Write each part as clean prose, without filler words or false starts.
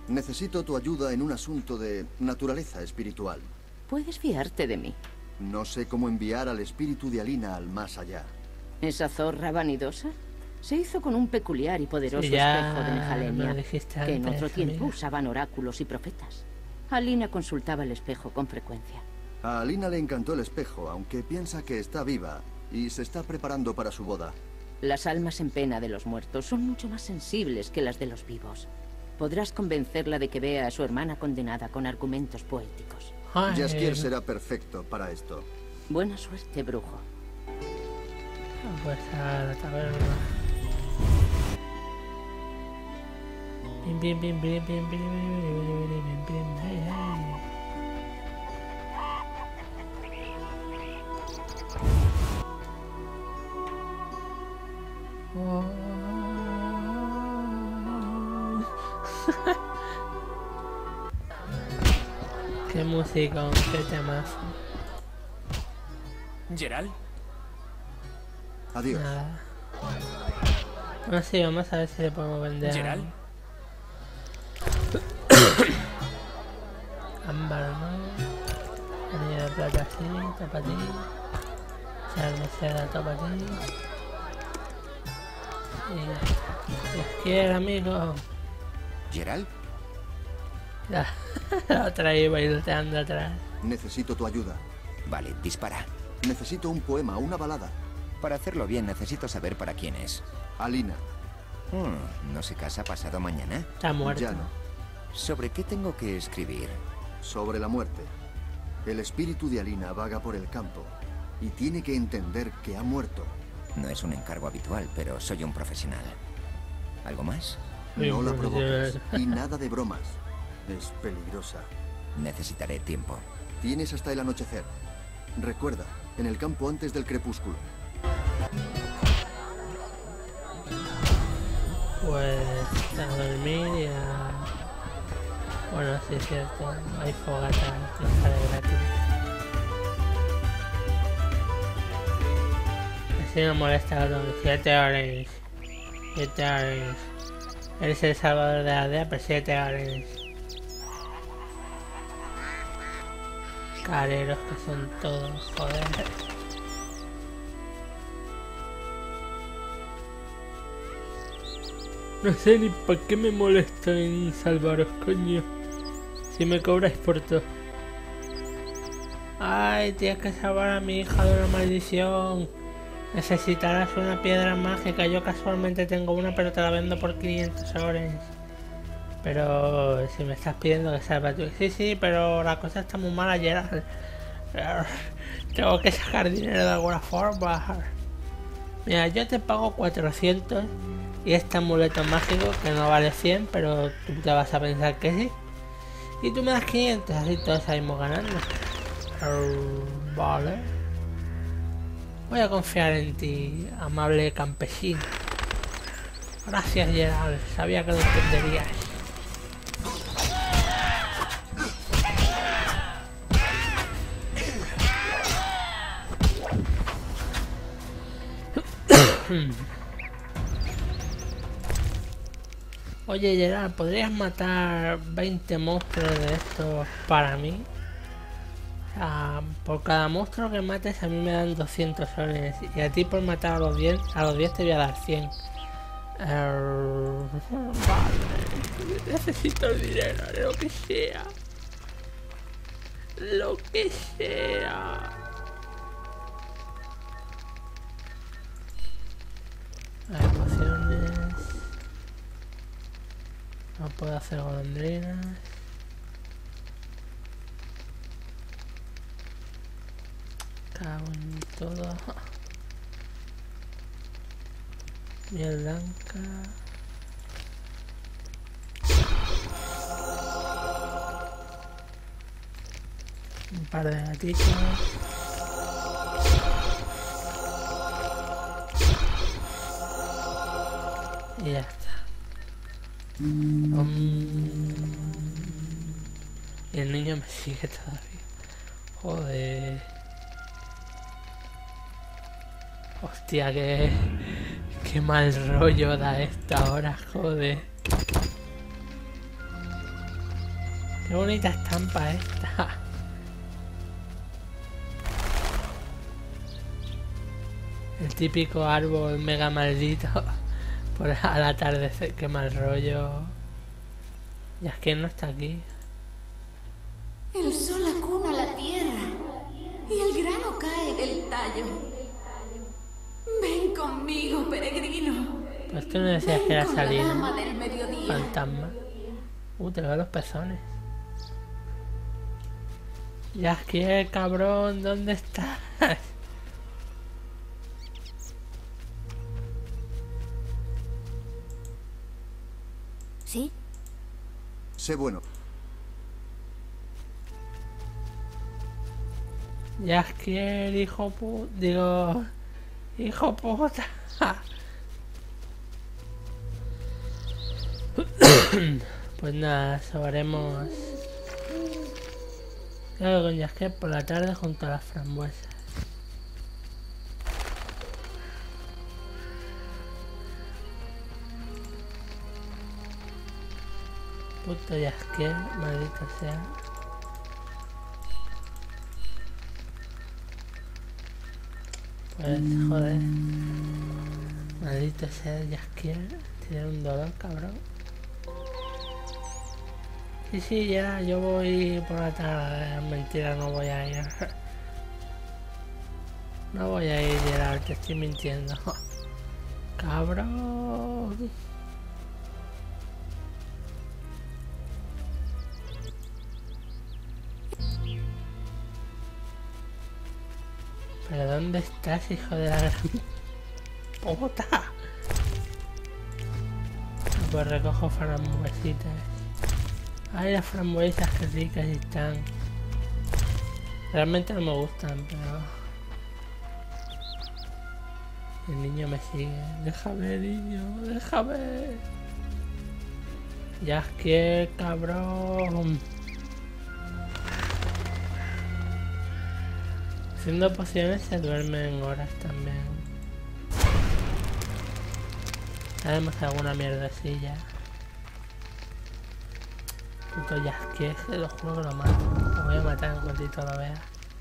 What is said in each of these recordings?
Necesito tu ayuda en un asunto de naturaleza espiritual. Puedes fiarte de mí. No sé cómo enviar al espíritu de Alina al más allá. ¿Esa zorra vanidosa? Se hizo con un peculiar y poderoso Sí, ya espejo de me Nejalenia, lo dijiste que en antes, otro tiempo amiga. usaban oráculos y profetas. Alina consultaba el espejo con frecuencia. A Alina le encantó el espejo, aunque piensa que está viva y se está preparando para su boda. Las almas en pena de los muertos son mucho más sensibles que las de los vivos. Podrás convencerla de que vea a su hermana condenada con argumentos poéticos. Ay, Jaskier será perfecto para esto. Buena suerte, brujo. pues a la taberna. Bim, bim, bim, bim, bim, bim, bim, bim, bim, hey, hey. Oh. Qué música, qué temazo. ¿Gerald? Adiós. Nada. Bueno, sí, vamos a ver si le podemos vender. ¿Gerald? Ámbar, ¿no? Anillo de plata, sí, para ti. Sal de seda, para ti. Y Dios quiera, amigo. ¿Gerald? Ya, la otra iba bailoteando atrás. Necesito tu ayuda. Vale, dispara. Necesito un poema, una balada. Para hacerlo bien necesito saber para quién es. Alina. ¿No se casa pasado mañana? Está muerto. Ya no. ¿Sobre qué tengo que escribir? Sobre la muerte. El espíritu de Alina vaga por el campo y tiene que entender que ha muerto. No es un encargo habitual, pero soy un profesional. ¿Algo más? No la provoques. Y nada de bromas. Es peligrosa. Necesitaré tiempo. Tienes hasta el anochecer. Recuerda, en el campo antes del crepúsculo. Pues a dormir y a... Bueno, sí es cierto, hay fogata que sale gratis. Así me molesta todo. 7 horas. 7 horas. Eres el salvador de la aldea, pero 7 horas. Careros que son todos, joder. No sé ni para qué me molesto en salvaros, coño. Si me cobráis por todo. Ay, tienes que salvar a mi hija de una maldición. Necesitarás una piedra mágica. Yo casualmente tengo una, pero te la vendo por 500 horas. Pero si me estás pidiendo que salva tú. Sí, sí, pero la cosa está muy mala, Gerald. Tengo que sacar dinero de alguna forma. Mira, yo te pago 400 y este amuleto mágico que no vale 100, pero tú te vas a pensar que sí. Y tú me das 500, así todos salimos ganando. Vale. Voy a confiar en ti, amable campesino. Gracias, Gerald. Sabía que lo entenderías. Oye, Gerard, ¿podrías matar 20 monstruos de estos para mí? O sea, por cada monstruo que mates a mí me dan 200 soles y a ti por matar a los 10 te voy a dar 100. Vale, necesito el dinero, lo que sea. Lo que sea. Hay pociones. No puedo hacer golondrinas. Cago en todo. Miel blanca. Un par de gatitos. Y ya está. Y el niño me sigue todavía. Joder. Hostia, qué mal rollo da esta hora, joder. Qué bonita estampa esta. El típico árbol mega maldito por al atardecer, qué mal rollo. Y es que no está aquí. El sol acuna la tierra y el grano cae del tallo. Ven conmigo, peregrino. Pues tú no decías que era Salina. Dama del mediodía. Fantasma. Te veo los pezones. Jaskier, cabrón, ¿dónde estás? ¿Sí? Sé bueno. Jaskier, hijo puta. Digo... Hijo puta. Pues nada, sabremos. Claro, con Jaskier por la tarde junto a las frambuesas. Puto Jaskier, maldito sea. Pues joder. Maldito sea Jaskier. Tiene un dolor, cabrón. Sí, ya, yo voy por la tarde. Mentira, no voy a ir. No voy a ir, Gerard, te estoy mintiendo. Cabrón. ¿Pero dónde estás, hijo de la gran puta? Pues recojo frambuesitas. Ay, las frambuesas que ricas están. Realmente no me gustan, pero... El niño me sigue. Déjame, niño, déjame. Jaskier, cabrón. Haciendo pociones se duermen horas también. Haremos alguna mierdecilla. Puto Jaskier, que lo juro que lo mato. Lo voy a matar en cuantito lo vea.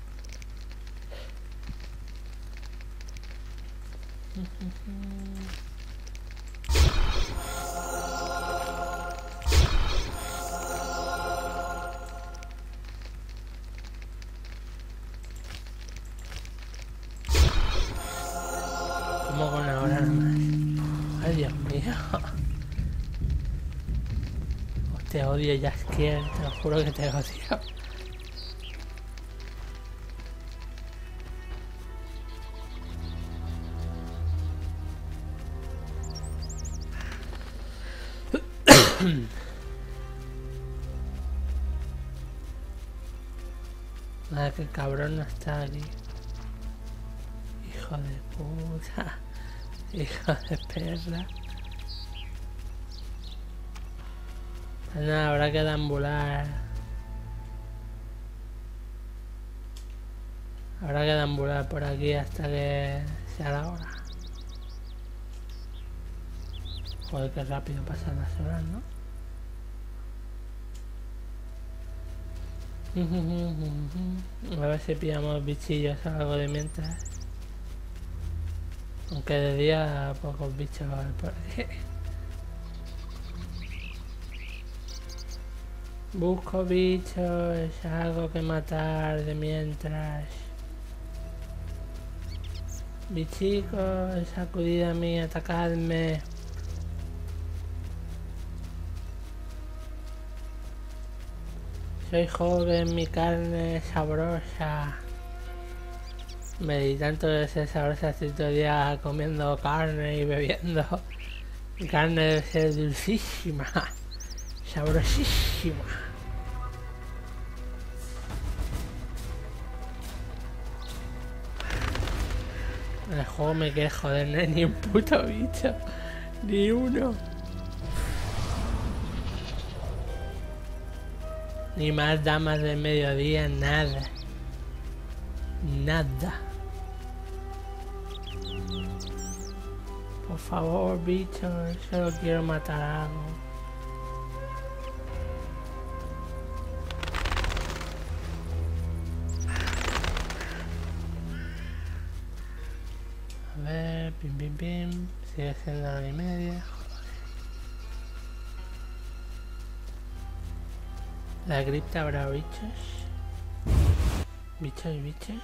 Como con una hora nomás. Ay, Dios mío. Te odio, Jaskier, te lo juro que te odio. Nada, que el cabrón no está aquí. Hijo de puta. Hijo de perra. Nada, habrá que deambular. Habrá que deambular por aquí hasta que sea la hora. Joder, qué rápido pasan las horas, ¿no? A ver si pillamos bichillos o algo de mientras. Aunque de día pocos bichos va a haber por aquí. Busco bichos, algo que matar de mientras. Bichicos, acudid a mí, atacadme. Soy joven, mi carne es sabrosa. Me di tanto de ser sabrosa, estoy todo el día comiendo carne y bebiendo. Mi carne debe ser dulcísima, sabrosísima. En el juego me quiere joder, no hay ni un puto bicho. Ni uno. Ni más damas del mediodía, nada. Nada. Por favor, bicho, solo quiero matar algo. Pim, pim, pim. Sigue siendo 1:30. La cripta habrá bichos. Bichos y bichos.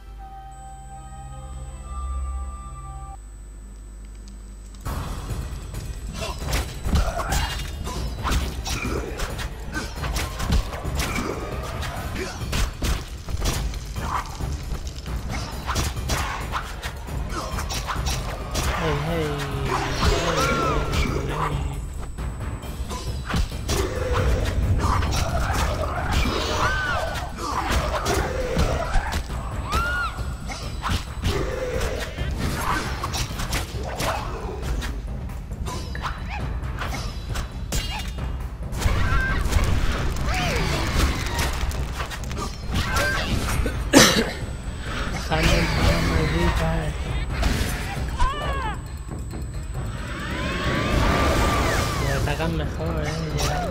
Me atacan mejor, ya.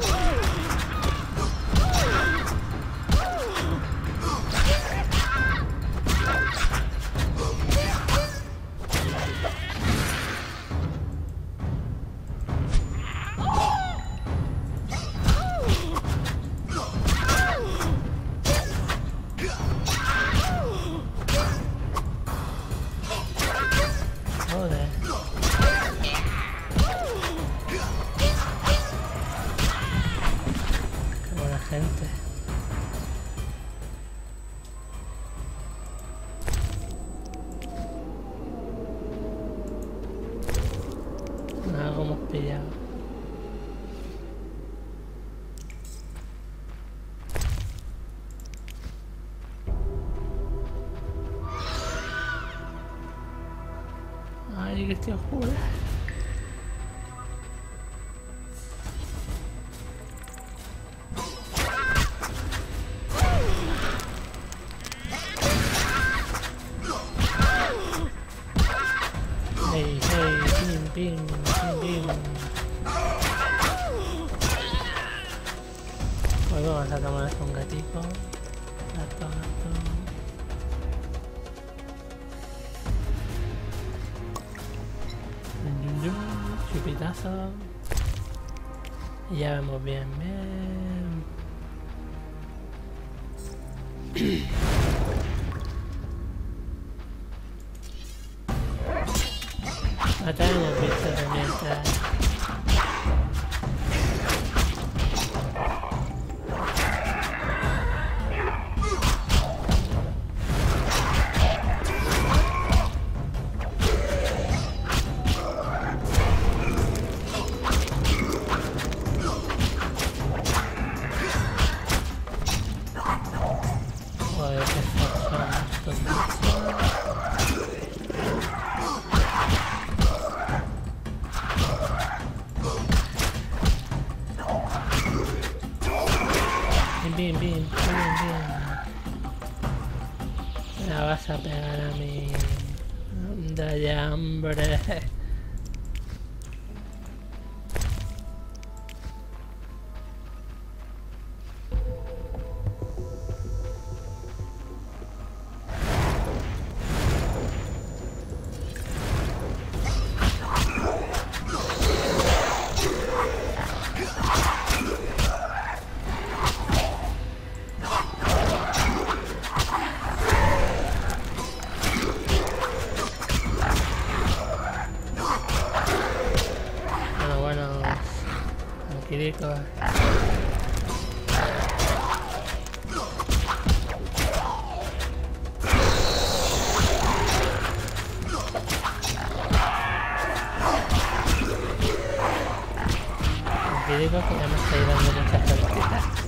Joder. Qué buena gente. Nada, como hemos pillado. Ay, que estoy oscura. Hey, hey, pim, pim, pim, pim. Pues vamos a tomar un gatito. Gato, gato. Chupitazo. Y ya vemos bien, bien. Acá hemos visto herramientas. Joder, qué forzados estos bichos. Bien, bien, bien, bien. Me la vas a pegar a mí. Anda ya, hombre. Bueno, tranquilito. Tranquilito, que ya me estoy dando muchas vueltitas.